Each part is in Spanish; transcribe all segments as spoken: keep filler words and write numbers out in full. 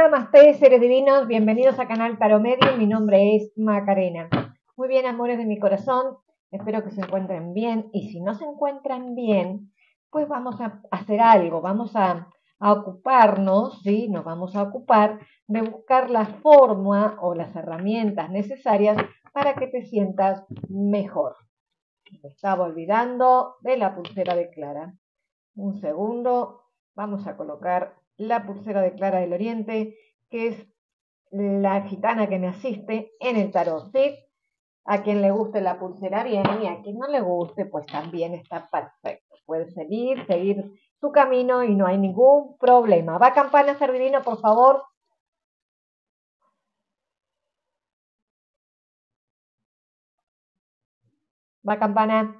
Namaste, seres divinos, bienvenidos a Canal Tarot Medium, mi nombre es Macarena. Muy bien, amores de mi corazón, espero que se encuentren bien, y si no se encuentran bien, pues vamos a hacer algo, vamos a, a ocuparnos, ¿sí? Nos vamos a ocupar de buscar la forma o las herramientas necesarias para que te sientas mejor. Me estaba olvidando de la pulsera de Clara. Un segundo, vamos a colocar la pulsera de Clara del Oriente, que es la gitana que me asiste en el tarot, ¿sí? A quien le guste la pulsera bien, y a quien no le guste, pues también está perfecto. Puede seguir, seguir su camino y no hay ningún problema. Va campana, ser divino, por favor. Va campana.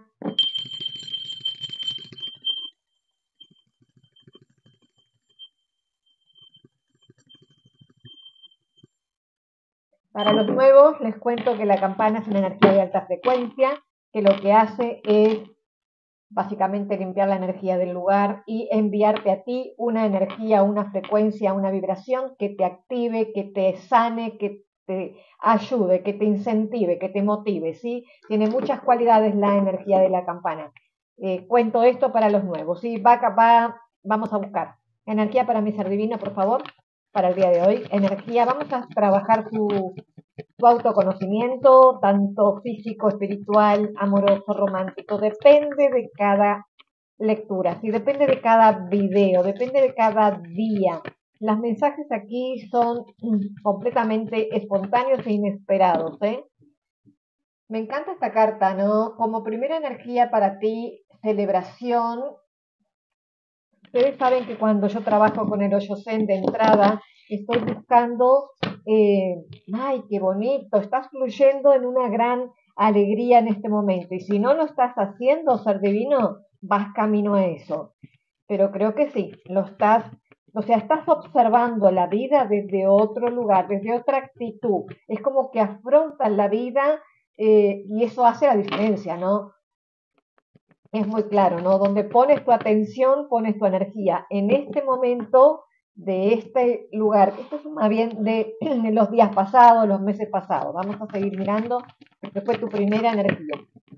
Para los nuevos, les cuento que la campana es una energía de alta frecuencia, que lo que hace es básicamente limpiar la energía del lugar y enviarte a ti una energía, una frecuencia, una vibración que te active, que te sane, que te ayude, que te incentive, que te motive, ¿sí? Tiene muchas cualidades la energía de la campana. Eh, cuento esto para los nuevos, ¿sí? Va, va, vamos a buscar energía para mi ser divino, por favor, para el día de hoy. Energía, vamos a trabajar tu, tu autoconocimiento, tanto físico, espiritual, amoroso, romántico. Depende de cada lectura, ¿sí? Depende de cada video, depende de cada día. Los mensajes aquí son completamente espontáneos e inesperados, ¿eh? Me encanta esta carta, ¿no? Como primera energía para ti, celebración. Ustedes saben que cuando yo trabajo con el Hoyo Zen de entrada, estoy buscando, eh, ay, qué bonito, estás fluyendo en una gran alegría en este momento. Y si no lo estás haciendo, ser divino, vas camino a eso. Pero creo que sí, lo estás, o sea, estás observando la vida desde otro lugar, desde otra actitud. Es como que afrontas la vida eh, y eso hace la diferencia, ¿no? Es muy claro, ¿no? Donde pones tu atención, pones tu energía. En este momento de este lugar, esto es más bien de, de los días pasados, los meses pasados. Vamos a seguir mirando, porque fue tu primera energía.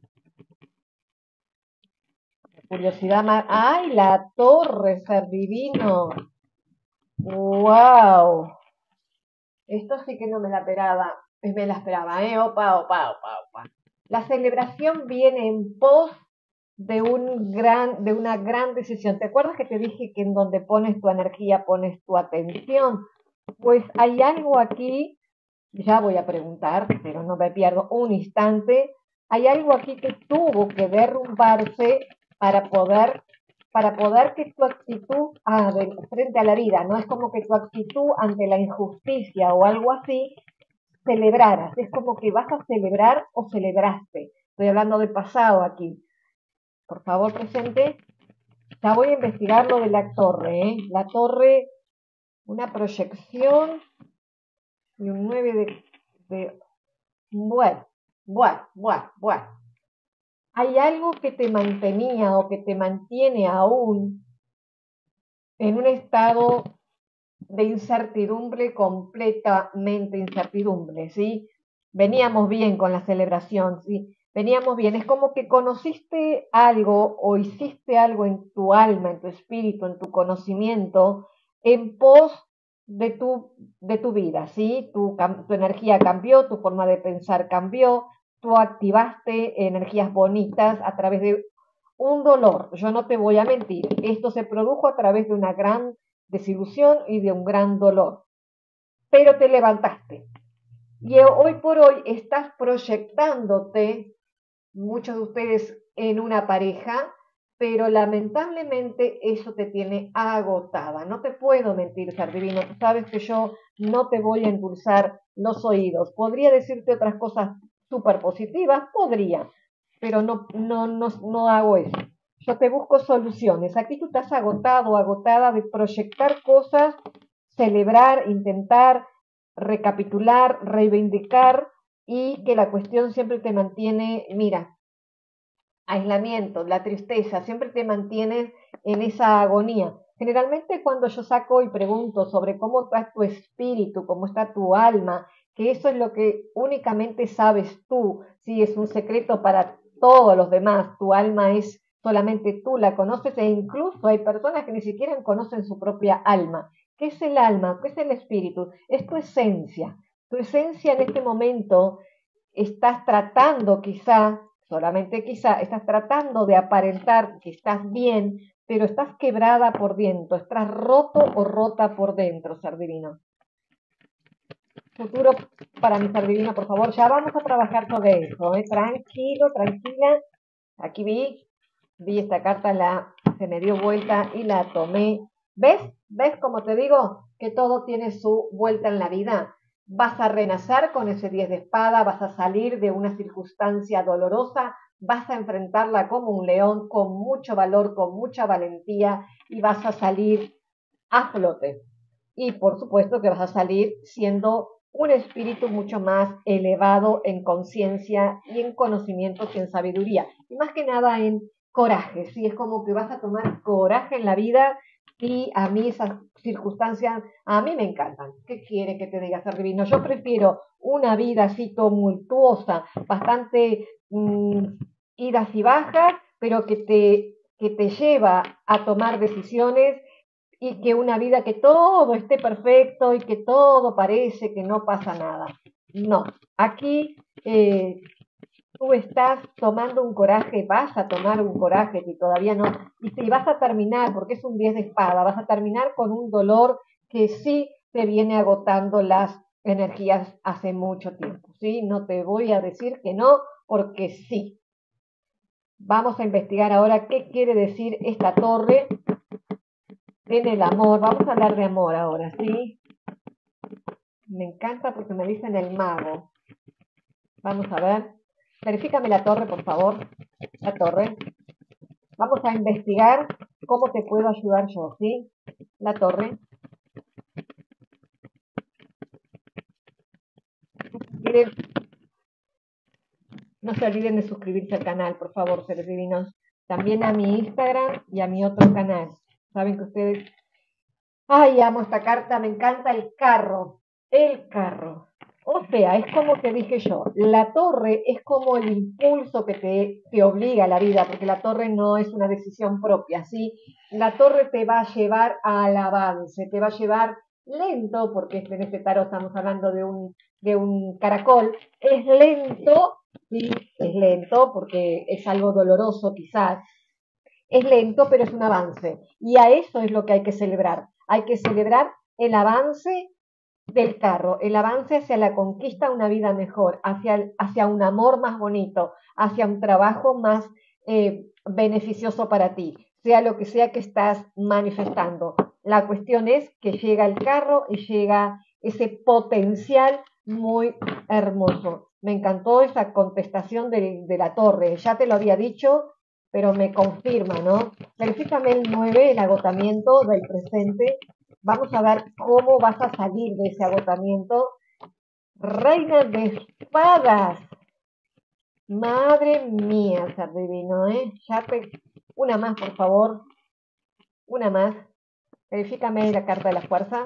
Curiosidad más. ¡Ay, la torre, ser divino! ¡Wow! Esto sí que no me la esperaba. Me la esperaba, ¿eh? Opa, opa, opa, opa. La celebración viene en pos de, un gran, de una gran decisión. ¿Te acuerdas que te dije que en donde pones tu energía pones tu atención? Pues hay algo aquí, ya voy a preguntar, pero no me pierdo un instante. Hay algo aquí que tuvo que derrumbarse para poder, para poder que tu actitud ah, de, frente a la vida, no es como que tu actitud ante la injusticia o algo así, celebraras. Es como que vas a celebrar o celebraste. Estoy hablando del pasado aquí. Por favor, presente. Ya voy a investigar lo de la torre, ¿eh? La torre, una proyección y un nueve de, de... Bueno, bueno, bueno, bueno. Hay algo que te mantenía o que te mantiene aún en un estado de incertidumbre, completamente incertidumbre, ¿sí? Veníamos bien con la celebración, ¿sí? Veníamos bien, es como que conociste algo o hiciste algo en tu alma, en tu espíritu, en tu conocimiento, en pos de tu, de tu vida, ¿sí? Tu, tu energía cambió, tu forma de pensar cambió, tú activaste energías bonitas a través de un dolor. Yo no te voy a mentir, esto se produjo a través de una gran desilusión y de un gran dolor, pero te levantaste. Y hoy por hoy estás proyectándote, muchos de ustedes, en una pareja, pero lamentablemente eso te tiene agotada. No te puedo mentir, ser divino. Tú sabes que yo no te voy a endulzar los oídos. Podría decirte otras cosas súper positivas, podría, pero no, no, no, no hago eso. Yo te busco soluciones. Aquí tú estás agotado, agotada de proyectar cosas, celebrar, intentar recapitular, reivindicar, y que la cuestión siempre te mantiene, mira, aislamiento, la tristeza, siempre te mantienes en esa agonía. Generalmente cuando yo saco y pregunto sobre cómo está tu espíritu, cómo está tu alma, que eso es lo que únicamente sabes tú, si es un secreto para todos los demás, tu alma es solamente tú la conoces e incluso hay personas que ni siquiera conocen su propia alma. ¿Qué es el alma? ¿Qué es el espíritu? Es tu esencia. Tu esencia en este momento estás tratando quizá, solamente quizá, estás tratando de aparentar que estás bien, pero estás quebrada por dentro, estás roto o rota por dentro, ser divino. Futuro para mi ser divino, por favor, ya vamos a trabajar sobre eso, ¿eh? Tranquilo, tranquila. Aquí vi, vi esta carta, la, se me dio vuelta y la tomé. ¿Ves? ¿Ves como te digo? Que todo tiene su vuelta en la vida. Vas a renacer con ese diez de espada, vas a salir de una circunstancia dolorosa, vas a enfrentarla como un león, con mucho valor, con mucha valentía y vas a salir a flote. Y por supuesto que vas a salir siendo un espíritu mucho más elevado en conciencia y en conocimientos y en sabiduría. Y más que nada en coraje, ¿sí? Es como que vas a tomar coraje en la vida y a mí esas circunstancias, a mí me encantan. ¿Qué quiere que te diga, ser divino? Yo prefiero una vida así tumultuosa, bastante mmm, idas y bajas, pero que te, que te lleva a tomar decisiones y que una vida que todo esté perfecto y que todo parece que no pasa nada. No, aquí eh, tú estás tomando un coraje, vas a tomar un coraje que todavía no, y si vas a terminar, porque es un diez de espada, vas a terminar con un dolor que sí te viene agotando las energías hace mucho tiempo, ¿sí? No te voy a decir que no, porque sí. Vamos a investigar ahora qué quiere decir esta torre en el amor. Vamos a hablar de amor ahora, ¿sí? Me encanta porque me dicen el mago. Vamos a ver. Verifícame la torre, por favor. La torre. Vamos a investigar cómo te puedo ayudar yo, ¿sí? La torre. Miren, no se olviden de suscribirse al canal, por favor, seres divinos. También a mi Instagram y a mi otro canal. Saben que ustedes... Ay, amo esta carta, me encanta el carro. El carro. O sea, es como te dije yo, la torre es como el impulso que te, te obliga a la vida, porque la torre no es una decisión propia, ¿sí? La torre te va a llevar al avance, te va a llevar lento, porque en este tarot estamos hablando de un, de un caracol, es lento, sí, es lento, porque es algo doloroso quizás, es lento, pero es un avance, y a eso es lo que hay que celebrar, hay que celebrar el avance del carro, el avance hacia la conquista de una vida mejor, hacia, el, hacia un amor más bonito, hacia un trabajo más eh, beneficioso para ti, sea lo que sea que estás manifestando. La cuestión es que llega el carro y llega ese potencial muy hermoso. Me encantó esa contestación de, de la torre, ya te lo había dicho, pero me confirma, ¿no? Verifícame el nueve, el agotamiento del presente. Vamos a ver cómo vas a salir de ese agotamiento. Reina de espadas. Madre mía, ser divino, ¿eh? Ya te... Una más, por favor. Una más. Verifícame la carta de la fuerza.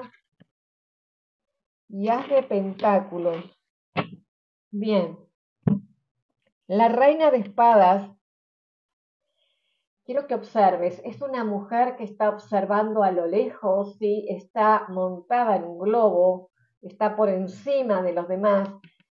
Y haz de pentáculos. Bien. La reina de espadas, quiero que observes, es una mujer que está observando a lo lejos, ¿sí? Está montada en un globo, está por encima de los demás.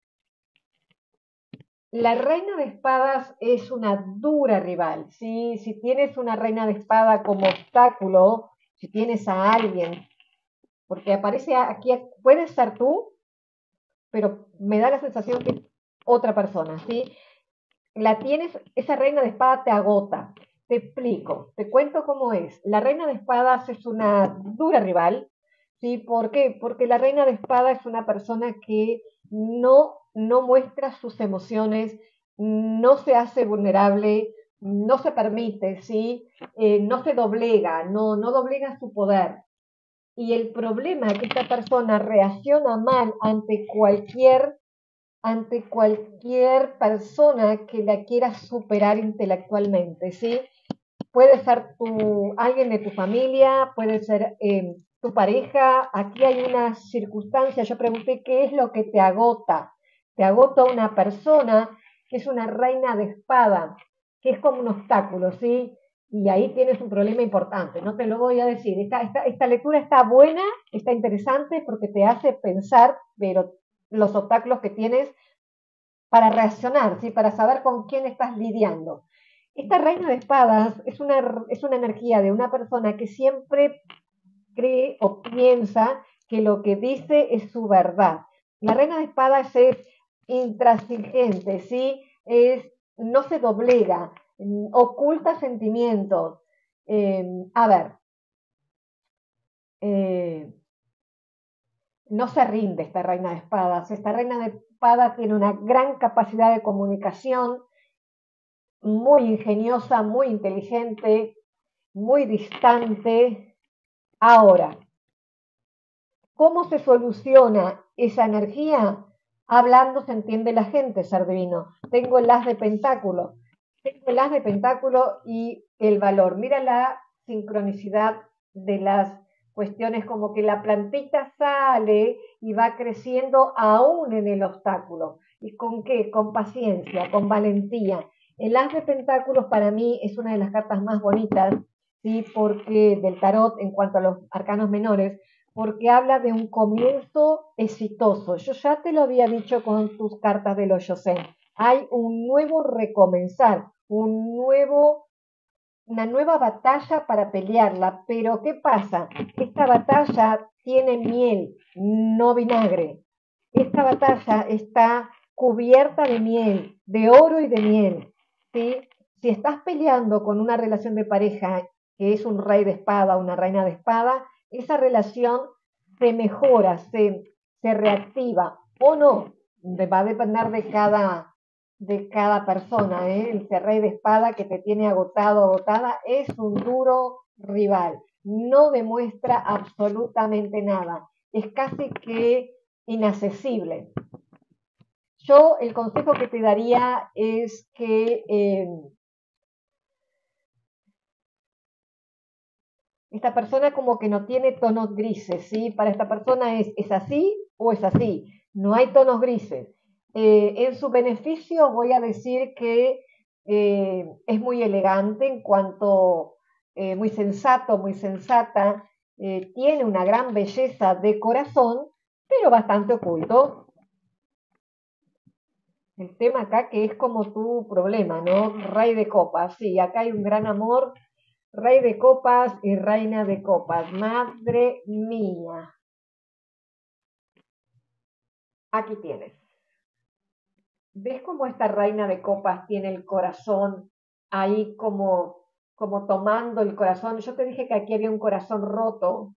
La reina de espadas es una dura rival, ¿sí? Si tienes una reina de espada como obstáculo, si tienes a alguien, porque aparece aquí, puede ser tú, pero me da la sensación que es otra persona, ¿sí? La tienes, esa reina de espada te agota. Te explico, te cuento cómo es. La reina de espadas es una dura rival, ¿sí? ¿Por qué? Porque la reina de espadas es una persona que no, no muestra sus emociones, no se hace vulnerable, no se permite, ¿sí? Eh, no se doblega, no, no doblega su poder. Y el problema es que esta persona reacciona mal ante cualquier ante cualquier persona que la quiera superar intelectualmente, ¿sí? puede ser tu, alguien de tu familia, puede ser eh, tu pareja. Aquí hay una circunstancia, yo pregunté qué es lo que te agota. Te agota una persona que es una reina de espada, que es como un obstáculo, ¿sí? Y ahí tienes un problema importante, no te lo voy a decir. Esta, esta, esta lectura está buena, está interesante porque te hace pensar, pero los obstáculos que tienes para reaccionar, ¿sí? Para saber con quién estás lidiando. Esta reina de espadas es una, es una energía de una persona que siempre cree o piensa que lo que dice es su verdad. La reina de espadas es intransigente, ¿sí? Es, no se doblega, oculta sentimientos. Eh, a ver, eh, no se rinde esta reina de espadas. Esta reina de espadas tiene una gran capacidad de comunicación, muy ingeniosa, muy inteligente, muy distante. Ahora, ¿cómo se soluciona esa energía? Hablando se entiende la gente, ser divino. Tengo el as de pentáculo. Tengo el as de pentáculo y el valor. Mira la sincronicidad de las cuestiones, como que la plantita sale y va creciendo aún en el obstáculo. ¿Y con qué? Con paciencia, con valentía. El as de pentáculos para mí es una de las cartas más bonitas, ¿sí? Porque del tarot en cuanto a los arcanos menores, porque habla de un comienzo exitoso. Yo ya te lo había dicho con tus cartas de los Yosen. Hay un nuevo recomenzar, un nuevo, una nueva batalla para pelearla. Pero ¿qué pasa? Esta batalla tiene miel, no vinagre. Esta batalla está cubierta de miel, de oro y de miel. ¿Sí? Si estás peleando con una relación de pareja que es un rey de espada, una reina de espada, esa relación se mejora, se, se reactiva o no. Va a depender de cada, de cada persona. ¿eh? El rey de espada que te tiene agotado, agotada, es un duro rival. No demuestra absolutamente nada. Es casi que inaccesible. Yo el consejo que te daría es que eh, esta persona como que no tiene tonos grises, ¿sí? Para esta persona es, es así o es así, no hay tonos grises. Eh, en su beneficio voy a decir que eh, es muy elegante en cuanto, eh, muy sensato, muy sensata, eh, tiene una gran belleza de corazón, pero bastante oculto. El tema acá que es como tu problema, ¿no? Rey de copas, sí, acá hay un gran amor. Rey de copas y reina de copas. Madre mía. Aquí tienes. ¿Ves cómo esta reina de copas tiene el corazón ahí como, como tomando el corazón? Yo te dije que aquí había un corazón roto.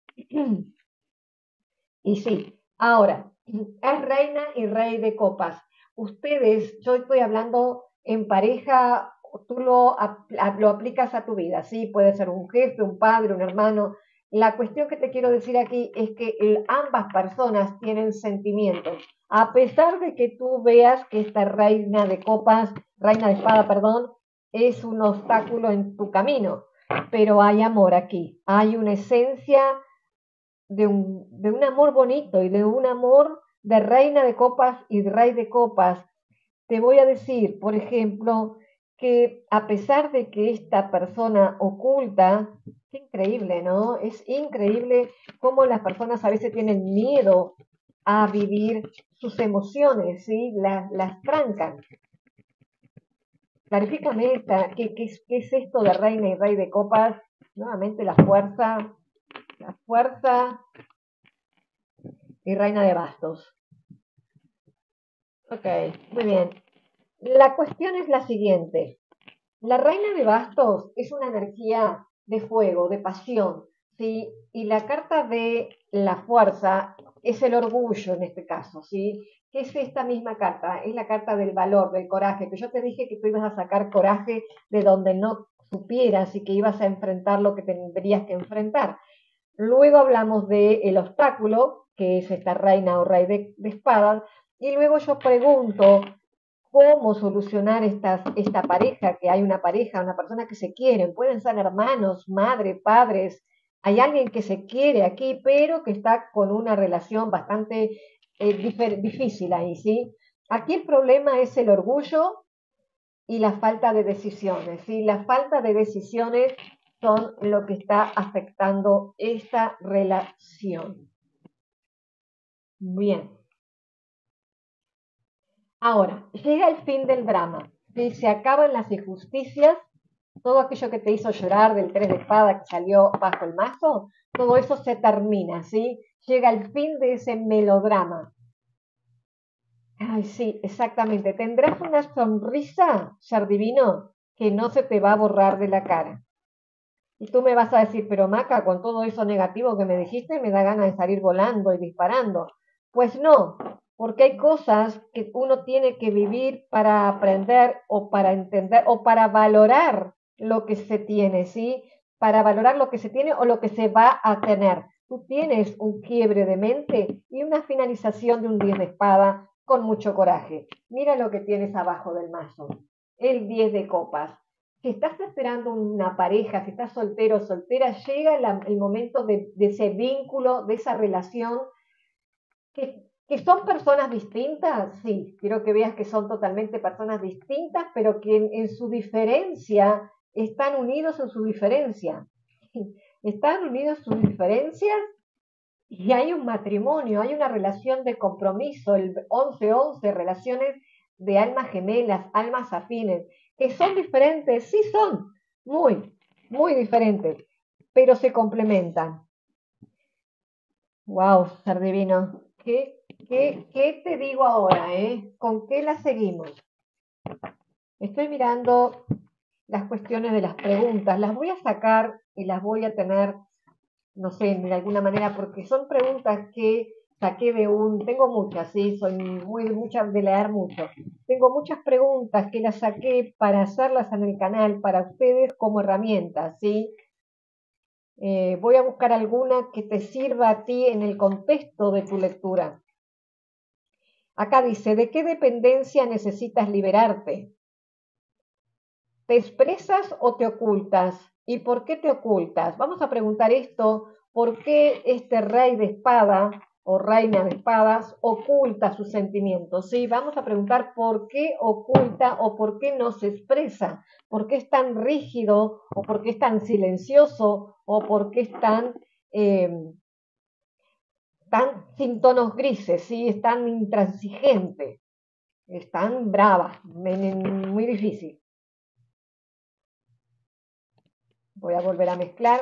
Y sí, ahora, es reina y rey de copas. Ustedes, yo estoy hablando en pareja, tú lo, lo aplicas a tu vida, ¿sí? Puede ser un jefe, un padre, un hermano. La cuestión que te quiero decir aquí es que el, ambas personas tienen sentimientos. A pesar de que tú veas que esta reina de copas, reina de espada, perdón, es un obstáculo en tu camino, pero hay amor aquí, hay una esencia de un, de un amor bonito y de un amor de reina de copas y de rey de copas. Te voy a decir, por ejemplo, que a pesar de que esta persona oculta, es increíble, ¿no? Es increíble cómo las personas a veces tienen miedo a vivir sus emociones, ¿sí? Las, las trancan. Clarifícame esta, ¿qué, qué, ¿qué es esto de reina y rey de copas? Nuevamente la fuerza, la fuerza y reina de bastos. Ok, muy bien. La cuestión es la siguiente. La reina de bastos es una energía de fuego, de pasión, ¿sí? Y la carta de la fuerza es el orgullo en este caso, ¿sí? ¿Qué es esta misma carta? Es la carta del valor, del coraje, que yo te dije que tú ibas a sacar coraje de donde no supieras y que ibas a enfrentar lo que tendrías que enfrentar. Luego hablamos del obstáculo, que es esta reina o rey de, de espadas, y luego yo pregunto, cómo solucionar estas, esta pareja, que hay una pareja, una persona que se quieren, pueden ser hermanos, madre, padres, hay alguien que se quiere aquí, pero que está con una relación bastante eh, difícil ahí, ¿sí? Aquí el problema es el orgullo y la falta de decisiones, ¿sí? La falta de decisiones son lo que está afectando esta relación. Bien. Ahora, llega el fin del drama, ¿sí? Se acaban las injusticias, todo aquello que te hizo llorar del tres de espada que salió bajo el mazo, todo eso se termina, ¿sí? Llega el fin de ese melodrama. Ay, sí, exactamente. Tendrás una sonrisa, ser divino, que no se te va a borrar de la cara. Y tú me vas a decir, pero Maca, con todo eso negativo que me dijiste, me da ganas de salir volando y disparando. Pues no, porque hay cosas que uno tiene que vivir para aprender o para entender o para valorar lo que se tiene, ¿sí? Para valorar lo que se tiene o lo que se va a tener. Tú tienes un quiebre de mente y una finalización de un diez de espada con mucho coraje. Mira lo que tienes abajo del mazo. El diez de copas. Si estás esperando una pareja, si estás soltero o soltera, llega la, el momento de, de ese vínculo, de esa relación, que, que son personas distintas, sí, quiero que veas que son totalmente personas distintas, pero que en, en su diferencia están unidos en su diferencia. Están unidos en sus diferencias y hay un matrimonio, hay una relación de compromiso, el once once, relaciones de almas gemelas, almas afines, que son diferentes, sí son, muy, muy diferentes, pero se complementan. Wow, ser divino. ¿Qué, qué, qué te digo ahora, eh? ¿Con qué la seguimos? Estoy mirando las cuestiones de las preguntas, las voy a sacar y las voy a tener, no sé, de alguna manera, porque son preguntas que saqué de un, tengo muchas, sí, soy muy muchas de leer mucho. Tengo muchas preguntas que las saqué para hacerlas en el canal para ustedes como herramientas, sí. Eh, voy a buscar alguna que te sirva a ti en el contexto de tu lectura. Acá dice, ¿de qué dependencia necesitas liberarte? ¿Te expresas o te ocultas? ¿Y por qué te ocultas? Vamos a preguntar esto, ¿por qué este rey de espada o reina de espadas oculta sus sentimientos? ¿Sí? Vamos a preguntar por qué oculta o por qué no se expresa, por qué es tan rígido o por qué es tan silencioso o por qué es tan, eh, tan sin tonos grises, ¿sí? Es tan intransigente, es tan brava, muy difícil. Voy a volver a mezclar.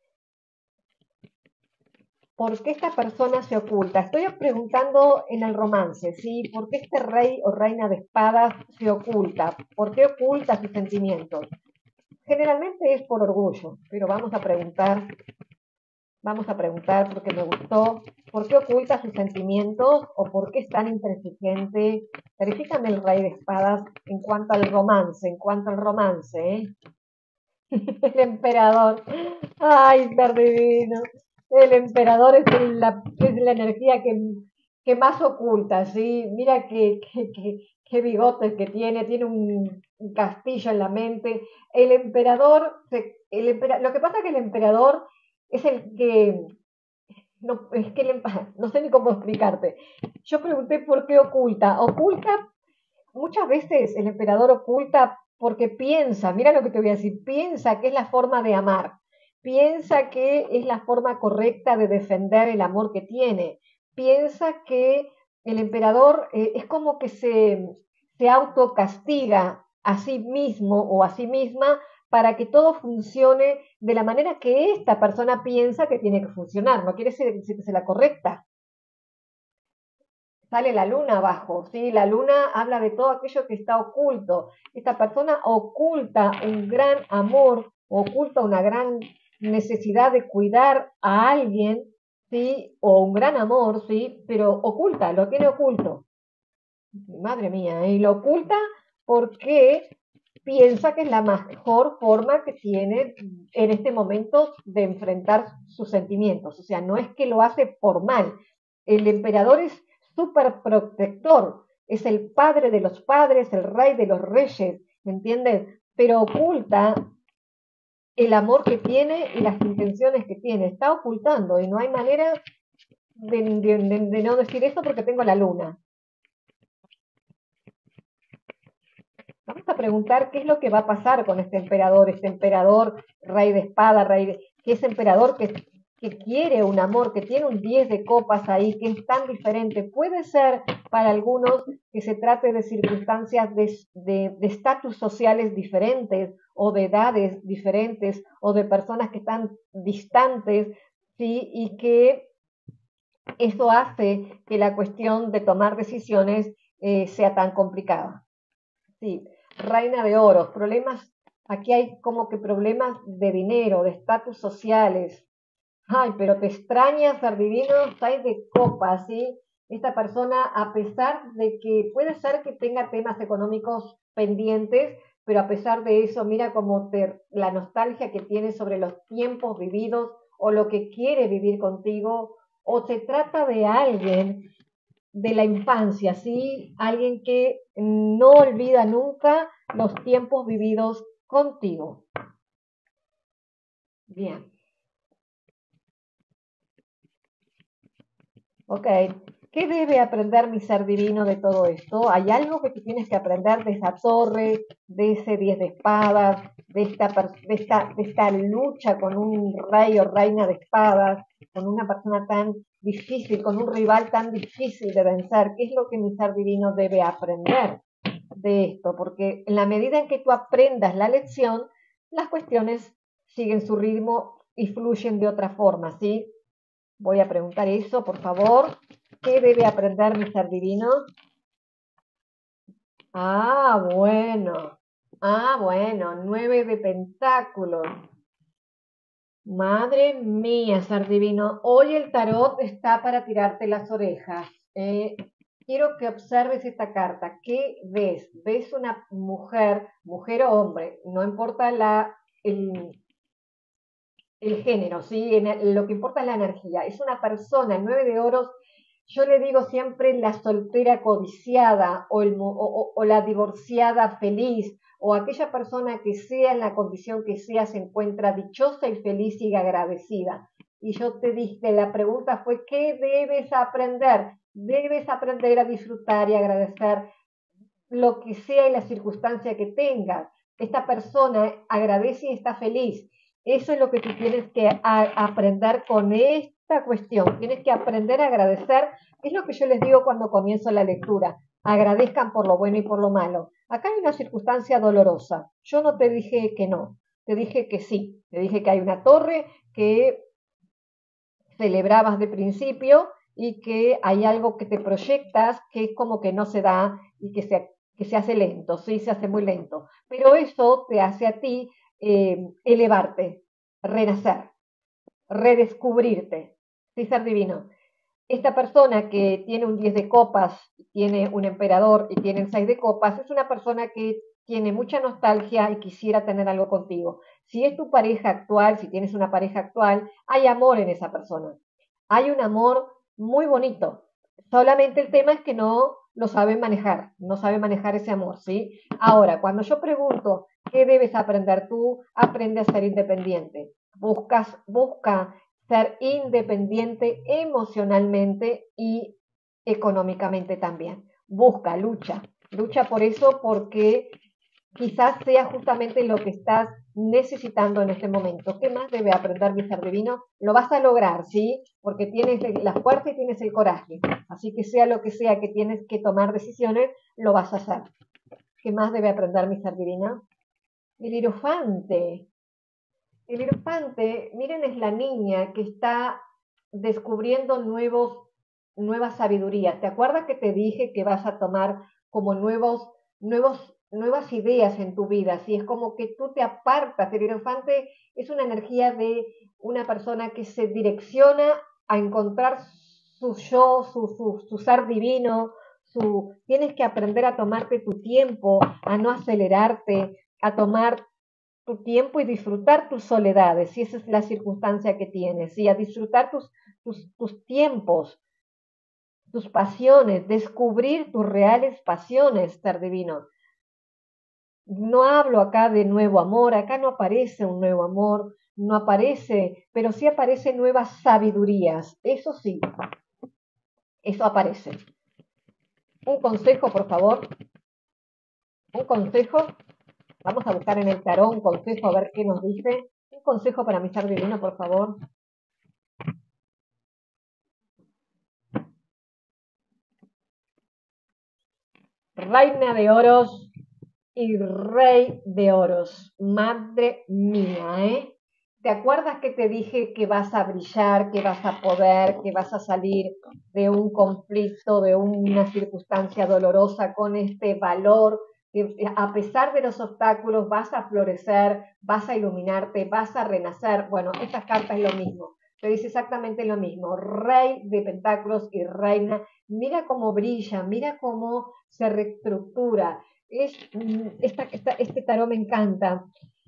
¿Por qué esta persona se oculta? Estoy preguntando en el romance, ¿sí? ¿Por qué este rey o reina de espadas se oculta? ¿Por qué oculta sus sentimientos? Generalmente es por orgullo, pero vamos a preguntar, vamos a preguntar porque me gustó, ¿por qué oculta sus sentimientos o por qué es tan intransigente? Verifícame el rey de espadas en cuanto al romance, en cuanto al romance, ¿eh? El emperador. Ay, ser divino. El emperador es la, es la energía que, que más oculta, ¿sí? Mira qué, qué, qué, qué bigotes que tiene, tiene un, un, castillo en la mente. El emperador, el empera, lo que pasa es que el emperador es el que, no, es que el, no sé ni cómo explicarte. Yo pregunté por qué oculta. Oculta, muchas veces el emperador oculta porque piensa, mira lo que te voy a decir, piensa que es la forma de amar, piensa que es la forma correcta de defender el amor que tiene, piensa que el emperador eh, es como que se, se autocastiga a sí mismo o a sí misma para que todo funcione de la manera que esta persona piensa que tiene que funcionar, no quiere decir que sea la correcta. Sale la luna abajo, ¿sí? La luna habla de todo aquello que está oculto. Esta persona oculta un gran amor, oculta una gran necesidad de cuidar a alguien, ¿sí? O un gran amor, ¿sí? Pero oculta, lo tiene oculto. Madre mía, y lo oculta porque piensa que es la mejor forma que tiene en este momento de enfrentar sus sentimientos. O sea, no es que lo hace por mal. El emperador es súper protector, es el padre de los padres, el rey de los reyes, ¿me entiendes? Pero oculta el amor que tiene y las intenciones que tiene, está ocultando y no hay manera de, de, de, de no decir eso porque tengo la luna. Vamos a preguntar qué es lo que va a pasar con este emperador, este emperador, rey de espada, rey de, que es emperador que, que quiere un amor, que tiene un diez de copas ahí, que es tan diferente. Puede ser para algunos que se trate de circunstancias de estatus sociales diferentes o de edades diferentes o de personas que están distantes, ¿sí? Y que eso hace que la cuestión de tomar decisiones eh, sea tan complicada. Sí, reina de oros, problemas, aquí hay como que problemas de dinero, de estatus sociales. Ay, pero te extraña ser divino, seis de copas, ¿sí? Esta persona, a pesar de que puede ser que tenga temas económicos pendientes, pero a pesar de eso, mira como te, la nostalgia que tiene sobre los tiempos vividos o lo que quiere vivir contigo, o se trata de alguien de la infancia, ¿sí? Alguien que no olvida nunca los tiempos vividos contigo. Bien. Ok. ¿Qué debe aprender mi ser divino de todo esto? ¿Hay algo que tú tienes que aprender de esa torre, de ese diez de espadas, de esta, de esta, de esta lucha con un rey o reina de espadas, con una persona tan difícil, con un rival tan difícil de vencer? ¿Qué es lo que mi ser divino debe aprender de esto? Porque en la medida en que tú aprendas la lección, las cuestiones siguen su ritmo y fluyen de otra forma, ¿sí? Voy a preguntar eso, por favor. ¿Qué debe aprender mi ser divino? Ah, bueno. Ah, bueno. Nueve de pentáculos. Madre mía, ser divino. Hoy el tarot está para tirarte las orejas. Eh, quiero que observes esta carta. ¿Qué ves? ¿Ves una mujer, mujer o hombre? No importa la, el, el género, ¿sí? En, lo que importa es la energía. Es una persona, el nueve de oros. Yo le digo siempre la soltera codiciada o, el, o, o, la divorciada feliz o aquella persona que sea en la condición que sea se encuentra dichosa y feliz y agradecida. Y yo te dije, la pregunta fue, ¿qué debes aprender? Debes aprender a disfrutar y agradecer lo que sea y la circunstancia que tengas. Esta persona agradece y está feliz. Eso es lo que tú tienes que a, aprender con esta cuestión. Tienes que aprender a agradecer. Es lo que yo les digo cuando comienzo la lectura. Agradezcan por lo bueno y por lo malo. Acá hay una circunstancia dolorosa. Yo no te dije que no. Te dije que sí. Te dije que hay una torre que celebrabas de principio y que hay algo que te proyectas que es como que no se da y que se, que se hace lento, sí, se hace muy lento. Pero eso te hace a ti eh, elevarte, renacer, redescubrirte, sí, ser divino. Esta persona que tiene un diez de copas, tiene un emperador y tiene el seis de copas, es una persona que tiene mucha nostalgia y quisiera tener algo contigo. Si es tu pareja actual, si tienes una pareja actual, hay amor en esa persona. Hay un amor muy bonito. Solamente el tema es que no lo saben manejar, no saben manejar ese amor, ¿sí? Ahora, cuando yo pregunto, ¿qué debes aprender tú? Aprende a ser independiente. Buscas, busca ser independiente emocionalmente y económicamente también. Busca, lucha, lucha por eso porque quizás sea justamente lo que estás necesitando en este momento. ¿Qué más debe aprender mi ser divino? Lo vas a lograr, ¿sí? Porque tienes la fuerza y tienes el coraje. Así que sea lo que sea que tienes que tomar decisiones, lo vas a hacer. ¿Qué más debe aprender mi ser divino? El hierofante. El hierofante, miren, es la niña que está descubriendo nuevos, nuevas sabidurías. ¿Te acuerdas que te dije que vas a tomar como nuevos, nuevos, nuevas ideas en tu vida? Así es como que tú te apartas. El hierofante es una energía de una persona que se direcciona a encontrar su yo, su, su, su ser divino. Su, tienes que aprender a tomarte tu tiempo, a no acelerarte, a tomar tu tiempo y disfrutar tus soledades, si esa es la circunstancia que tienes, y a disfrutar tus, tus, tus tiempos, tus pasiones, descubrir tus reales pasiones, ser divino. No hablo acá de nuevo amor, acá no aparece un nuevo amor, no aparece, pero sí aparecen nuevas sabidurías, eso sí, eso aparece. Un consejo, por favor, un consejo, vamos a buscar en el tarot un consejo a ver qué nos dice. Un consejo para mi ser divino, por favor. Reina de oros y rey de oros. Madre mía, ¿eh? ¿Te acuerdas que te dije que vas a brillar, que vas a poder, que vas a salir de un conflicto, de una circunstancia dolorosa con este valor? Que a pesar de los obstáculos vas a florecer, vas a iluminarte, vas a renacer. Bueno, esta carta es lo mismo. Te dice exactamente lo mismo. Rey de pentáculos y reina. Mira cómo brilla, mira cómo se reestructura. Es, esta, esta, este tarot me encanta.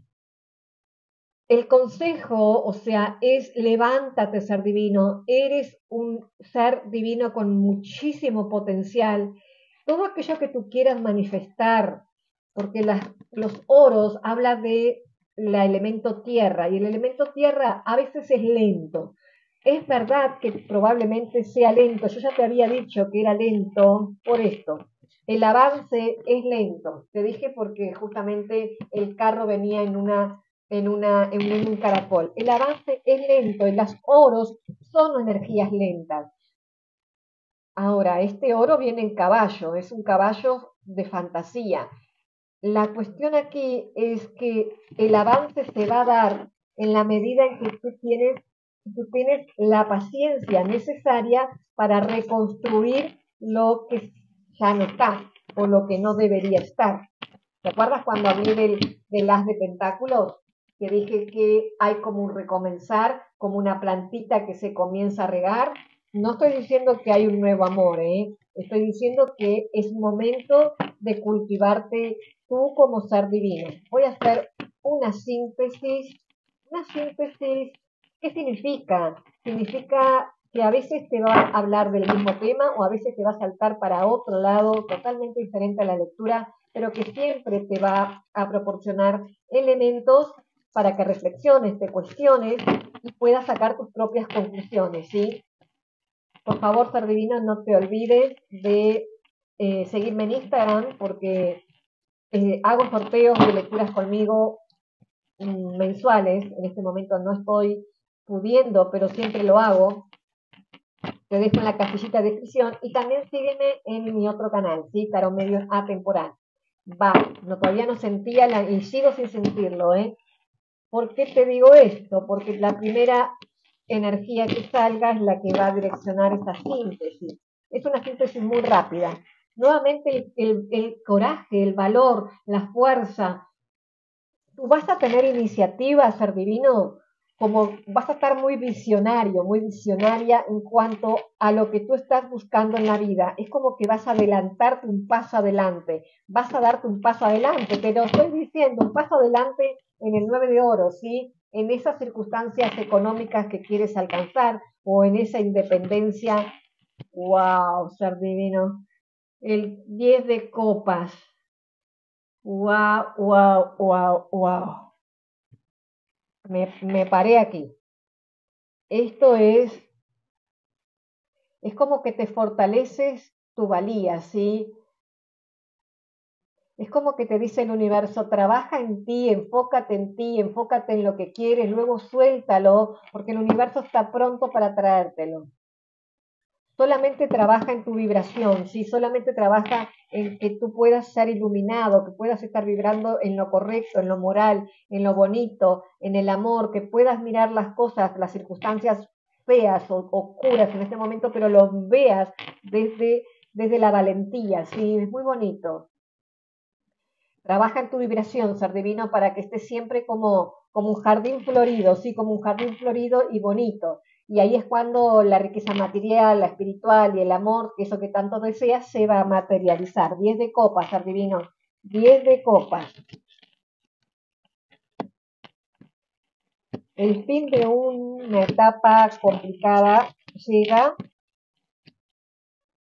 El consejo, o sea, es levántate, ser divino. Eres un ser divino con muchísimo potencial. Todo aquello que tú quieras manifestar, porque las, los oros habla de la elemento tierra y el elemento tierra a veces es lento. Es verdad que probablemente sea lento. Yo ya te había dicho que era lento por esto. El avance es lento. Te dije porque justamente el carro venía en una en, una, en un caracol. El avance es lento y las oros son energías lentas. Ahora, este oro viene en caballo, es un caballo de fantasía. La cuestión aquí es que el avance se va a dar en la medida en que tú tienes, tú tienes la paciencia necesaria para reconstruir lo que ya no está o lo que no debería estar. ¿Te acuerdas cuando hablé del, del as de pentáculos? Que dije que hay como un recomenzar, como una plantita que se comienza a regar. No estoy diciendo que hay un nuevo amor, ¿eh? Estoy diciendo que es momento de cultivarte tú como ser divino. Voy a hacer una síntesis. Una síntesis, ¿qué significa? Significa que a veces te va a hablar del mismo tema o a veces te va a saltar para otro lado totalmente diferente a la lectura, pero que siempre te va a proporcionar elementos para que reflexiones, te cuestiones y puedas sacar tus propias conclusiones, ¿sí? Por favor, ser divino, no te olvides de eh, seguirme en Instagram porque eh, hago sorteos de lecturas conmigo mm, mensuales. En este momento no estoy pudiendo, pero siempre lo hago. Te dejo en la casillita de descripción y también sígueme en mi otro canal, ¿sí? Tarot Medios Atemporal. Va, no, todavía no sentía la, y sigo sin sentirlo, ¿eh? ¿Por qué te digo esto? Porque la primera energía que salga es la que va a direccionar esta síntesis. Es una síntesis muy rápida. Nuevamente el, el, el coraje, el valor, la fuerza. Tú vas a tener iniciativa, ser divino, como vas a estar muy visionario, muy visionaria en cuanto a lo que tú estás buscando en la vida. Es como que vas a adelantarte un paso adelante, vas a darte un paso adelante, pero estoy diciendo un paso adelante en el nueve de oro, ¿sí? En esas circunstancias económicas que quieres alcanzar o en esa independencia. ¡Wow, ser divino! El diez de copas. ¡Wow, wow, wow, wow! Me, me paré aquí. Esto es, es como que te fortaleces tu valía, ¿sí? Es como que te dice el universo, trabaja en ti, enfócate en ti, enfócate en lo que quieres, luego suéltalo, porque el universo está pronto para traértelo. Solamente trabaja en tu vibración, ¿sí? Solamente trabaja en que tú puedas ser iluminado, que puedas estar vibrando en lo correcto, en lo moral, en lo bonito, en el amor, que puedas mirar las cosas, las circunstancias feas o oscuras en este momento, pero lo veas desde, desde la valentía, ¿sí? Es muy bonito. Trabaja en tu vibración, ser divino, para que estés siempre como, como un jardín florido, sí, como un jardín florido y bonito. Y ahí es cuando la riqueza material, la espiritual y el amor, que eso que tanto deseas, se va a materializar. Diez de copas, ser divino. Diez de copas. El fin de una etapa complicada llega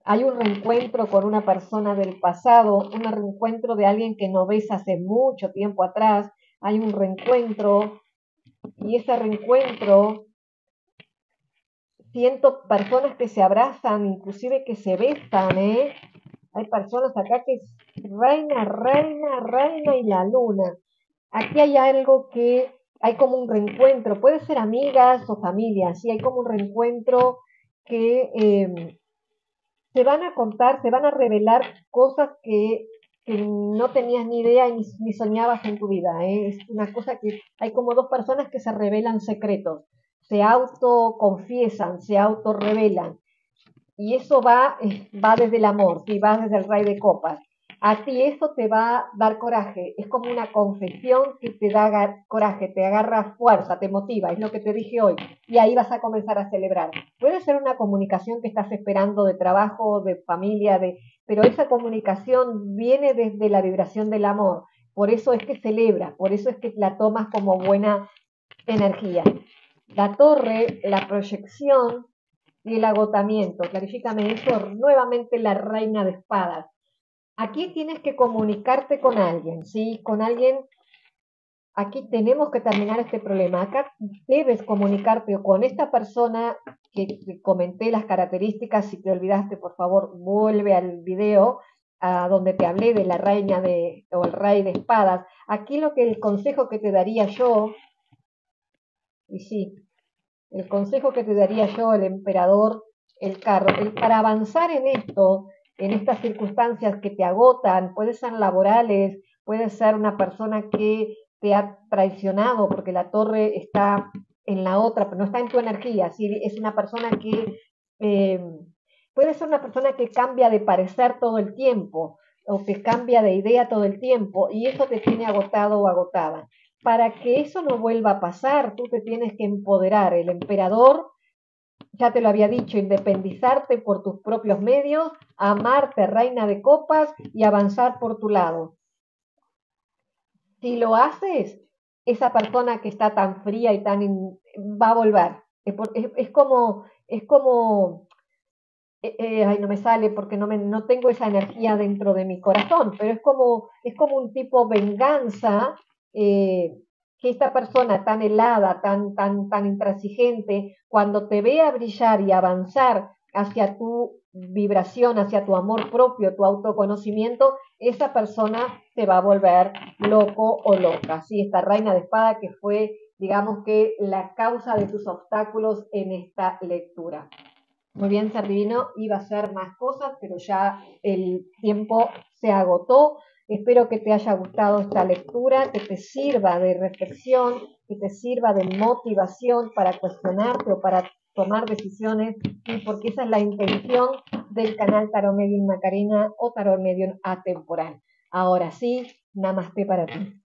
Hay un reencuentro con una persona del pasado, un reencuentro de alguien que no ves hace mucho tiempo atrás, hay un reencuentro y ese reencuentro siento personas que se abrazan, inclusive que se besan, ¿eh? Hay personas acá que es reina, reina, reina y la luna. Aquí hay algo que hay como un reencuentro, puede ser amigas o familias, sí, hay como un reencuentro que eh, se van a contar, se van a revelar cosas que, que no tenías ni idea ni, ni soñabas en tu vida. ¿eh? Es una cosa que hay como dos personas que se revelan secretos, se autoconfiesan, se autorrevelan. Y eso va, eh, va desde el amor, ¿sí? Va desde el rey de copas. A ti eso te va a dar coraje, es como una confesión que te da coraje, te agarra fuerza, te motiva, es lo que te dije hoy, y ahí vas a comenzar a celebrar. Puede ser una comunicación que estás esperando de trabajo, de familia, de, pero esa comunicación viene desde la vibración del amor, por eso es que celebras, por eso es que la tomas como buena energía. La torre, la proyección y el agotamiento. Clarifícame eso, nuevamente la reina de espadas. Aquí tienes que comunicarte con alguien, ¿sí? Con alguien, aquí tenemos que terminar este problema. Acá debes comunicarte con esta persona que te comenté las características. Si te olvidaste, por favor, vuelve al video a donde te hablé de la reina de, o el rey de espadas. Aquí lo que el consejo que te daría yo, y sí, el consejo que te daría yo, el emperador, el carro, el, para avanzar en esto, en estas circunstancias que te agotan, puede ser laborales, puede ser una persona que te ha traicionado porque la torre está en la otra, pero no está en tu energía, ¿sí? Es una persona que eh, puede ser una persona que cambia de parecer todo el tiempo o que cambia de idea todo el tiempo y eso te tiene agotado o agotada. Para que eso no vuelva a pasar, tú te tienes que empoderar. El emperador, ya te lo había dicho, independizarte por tus propios medios, amarte, reina de copas, y avanzar por tu lado. Si lo haces, esa persona que está tan fría y tan in, va a volver. Es, por, es, es como, es como, eh, eh, ay, no me sale porque no, me, no tengo esa energía dentro de mi corazón, pero es como, es como un tipo venganza, eh, que esta persona tan helada, tan, tan, tan intransigente, cuando te vea brillar y avanzar hacia tu vibración, hacia tu amor propio, tu autoconocimiento, esa persona te va a volver loco o loca. ¿Sí? Esta reina de espada que fue, digamos que, la causa de tus obstáculos en esta lectura. Muy bien, ser divino, iba a hacer más cosas, pero ya el tiempo se agotó. Espero que te haya gustado esta lectura, que te sirva de reflexión, que te sirva de motivación para cuestionarte o para tomar decisiones, ¿sí? Porque esa es la intención del canal Tarot Medium Macarena o Tarot Medium Atemporal. Ahora sí, namaste para ti.